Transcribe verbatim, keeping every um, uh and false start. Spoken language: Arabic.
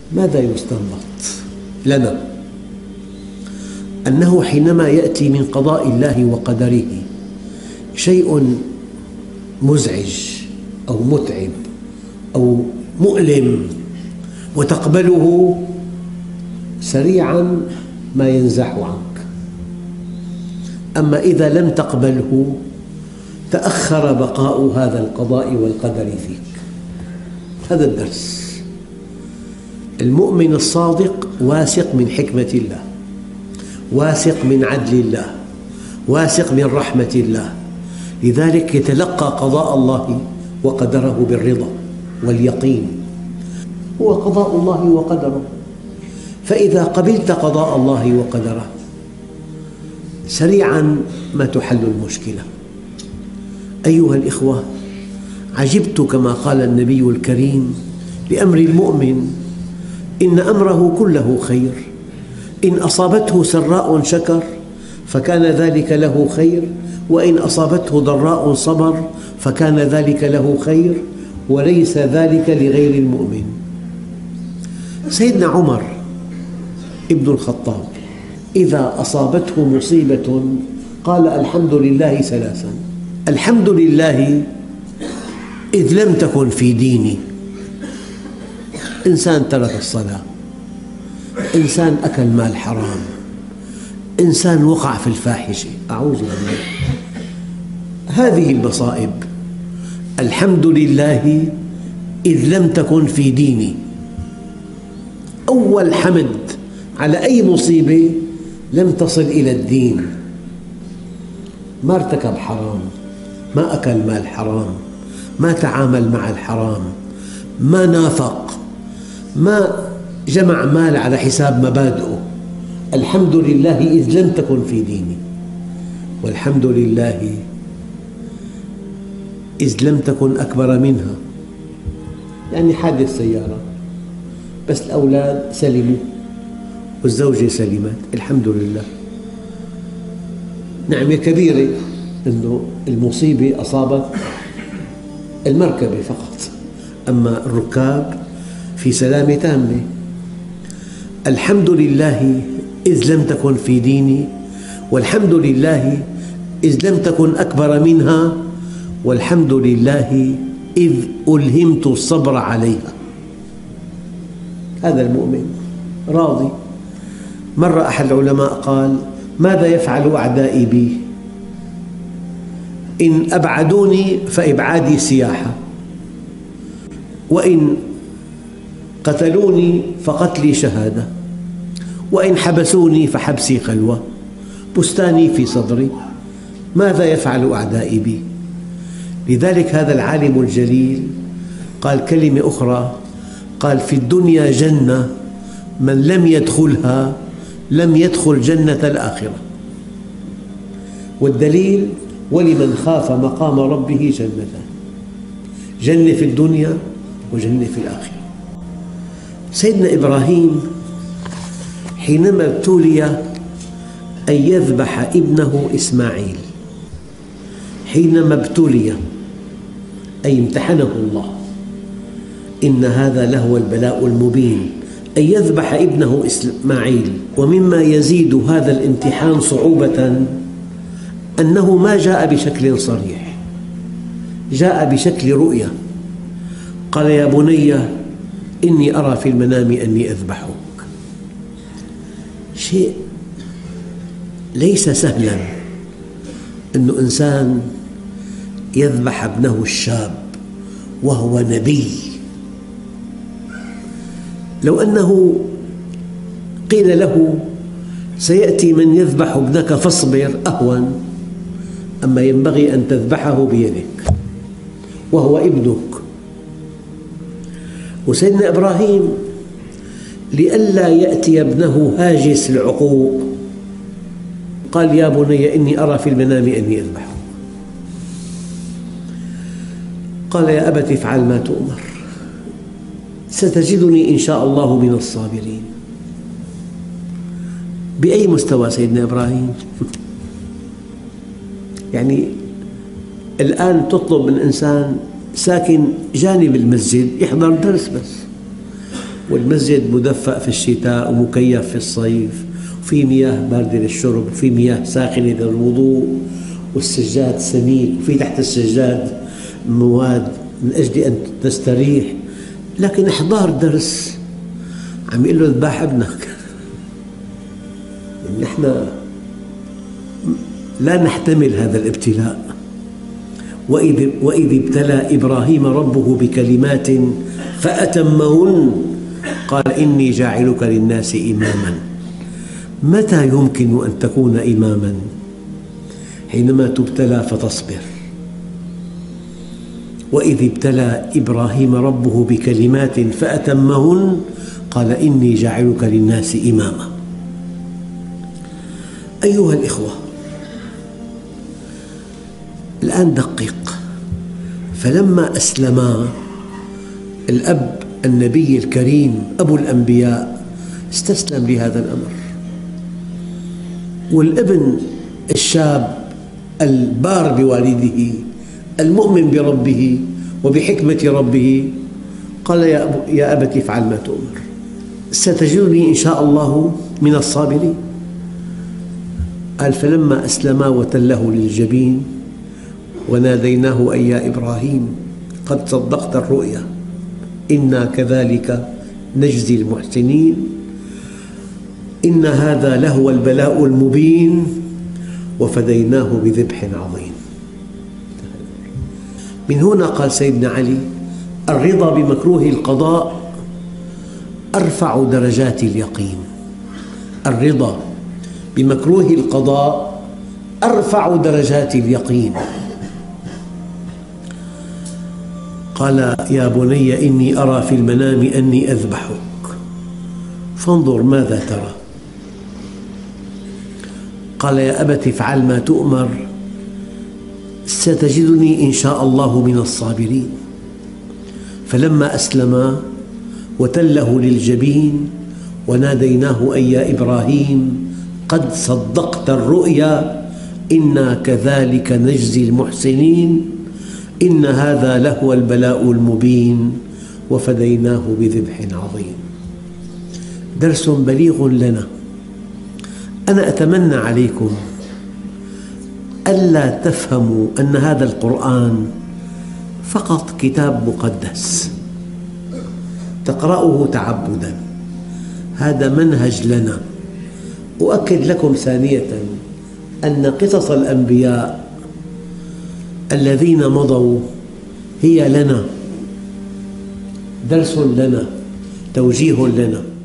ماذا يستنبط لنا؟ أنه حينما يأتي من قضاء الله وقدره شيء مزعج أو متعب أو مؤلم وتقبله سريعاً ما ينزح عنك، أما إذا لم تقبله تأخر بقاء هذا القضاء والقدر فيك. هذا الدرس. المؤمن الصادق واثق من حكمة الله، واثق من عدل الله، واثق من رحمة الله، لذلك يتلقى قضاء الله وقدره بالرضا واليقين. هو قضاء الله وقدره، فإذا قبلت قضاء الله وقدره سريعاً ما تحل المشكلة. أيها الإخوة، عجبت كما قال النبي الكريم لأمر المؤمن: إن أمره كله خير، إن أصابته سراء شكر فكان ذلك له خير، وإن أصابته ضراء صبر فكان ذلك له خير، وليس ذلك لغير المؤمن. سيدنا عمر ابن الخطاب إذا أصابته مصيبة قال الحمد لله ثلاثاً: الحمد لله إذ لم تكن في ديني. إنسان ترك الصلاة، إنسان أكل مال حرام، إنسان وقع في الفاحشة، أعوذ بالله. هذه المصائب الحمد لله إذ لم تكن في ديني. أول حمد على أي مصيبة لم تصل إلى الدين، ما ارتكب حرام، ما أكل مال حرام، ما تعامل مع الحرام، ما نافق، ما جمع مال على حساب مبادئه. الحمد لله إذ لم تكن في ديني، والحمد لله إذ لم تكن أكبر منها. يعني حادث سيارة بس الأولاد سلموا والزوجة سلمت، الحمد لله. نعمة كبيرة أنه المصيبة أصابت المركبة فقط، أما الركاب في سلامة تامة. الحمد لله إذ لم تكن في ديني، والحمد لله إذ لم تكن أكبر منها، والحمد لله إذ ألهمت الصبر عليها. هذا المؤمن راضي. مرة أحد العلماء قال: ماذا يفعل أعدائي بي؟ إن أبعدوني فإبعادي سياحة، وإن قتلوني فقتلي شهادة، وإن حبسوني فحبسي خلوة، بستاني في صدري. ماذا يفعل أعدائي بي؟ لذلك هذا العالم الجليل قال كلمة أخرى، قال: في الدنيا جنة من لم يدخلها لم يدخل جنة الآخرة. والدليل: ولمن خاف مقام ربه جنتان، جنة في الدنيا وجنة في الآخرة. سيدنا إبراهيم حينما ابتلي أن يذبح ابنه إسماعيل، حينما ابتلي أي امتحنه الله، إن هذا لهو البلاء المبين، أن يذبح ابنه إسماعيل. ومما يزيد هذا الامتحان صعوبة أنه ما جاء بشكل صريح، جاء بشكل رؤية. قال: يا بني إني أرى في المنام أني أذبحك. شيء ليس سهلاً أن إنسان يذبح ابنه الشاب وهو نبي. لو أنه قيل له سيأتي من يذبح ابنك فاصبر أهون، أما ينبغي أن تذبحه بيدك وهو ابنك. وسيدنا إبراهيم لئلا يأتي ابنه هاجس العقوق قال: يا بني إني أرى في المنام أني أذبحك. قال: يا أبت افعل ما تؤمر، ستجدني إن شاء الله من الصابرين. بأي مستوى سيدنا إبراهيم؟ يعني الآن تطلب من إنسان ساكن جانب المسجد يحضر درس بس، والمسجد مدفأ في الشتاء ومكيف في الصيف، وفي مياه باردة للشرب وفي مياه ساخنة للوضوء، والسجاد سميك وفي تحت السجاد مواد من أجل أن تستريح. لكن إحضار درس عم يقول له اذبح ابنك. نحن لا نحتمل هذا الابتلاء. وإذ, وإذ ابتلى إبراهيم ربه بكلمات فأتمهن قال إني جاعلك للناس إماما. متى يمكن أن تكون إماما؟ حينما تبتلى فتصبر. وإذ ابتلى إبراهيم ربه بكلمات فأتمهن قال إني جاعلك للناس إماما. أيها الإخوة، الآن دقق. فلما أسلما، الأب النبي الكريم أبو الأنبياء استسلم لهذا الأمر، والابن الشاب البار بوالده المؤمن بربه وبحكمة ربه قال يا أبت افعل ما تؤمر ستجدني إن شاء الله من الصابرين. قال فلما أسلما وتله للجبين وناديناه أي يا إبراهيم قد صدقت الرؤيا إنا كذلك نجزي المحسنين إن هذا لهو البلاء المبين وفديناه بذبح عظيم. من هنا قال سيدنا علي الرضا بمكروه القضاء أرفع درجات اليقين. الرضا بمكروه القضاء أرفع درجات اليقين. قال يا بني إني أرى في المنام أني أذبحك فانظر ماذا ترى. قال يا أبت افعل ما تؤمر ستجدني إن شاء الله من الصابرين. فلما أسلما وتله للجبين وناديناه أي يا إبراهيم قد صدقت الرؤيا إنا كذلك نجزي المحسنين إن هذا لهو البلاء المبين وفديناه بذبح عظيم. درس بليغ لنا. أنا أتمنى عليكم ألا تفهموا أن هذا القرآن فقط كتاب مقدس تقرأه تعبداً. هذا منهج لنا. أؤكد لكم ثانية أن قصص الأنبياء الذين مضوا هي لنا درس لنا، توجيه لنا.